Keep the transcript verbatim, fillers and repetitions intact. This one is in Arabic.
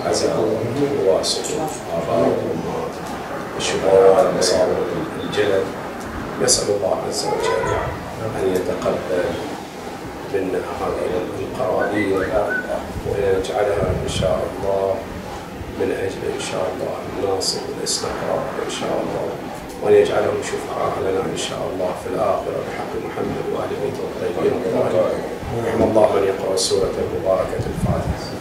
العزاء وواسط آباء وأمهات الشهداء المصابين الجلد. نسأل الله عز وجل أن يتقبل منا هذه القرابين وأن يجعلها إن شاء الله من أجل إن شاء الله الناصر والاستقرار إن شاء الله، وأن يجعلهم شفعاء لنا إن شاء الله في الآخرة بحق محمد وآل بيته الطيبين الطاهرين. رحم الله من يقرأ السورة المباركة الفاتحة.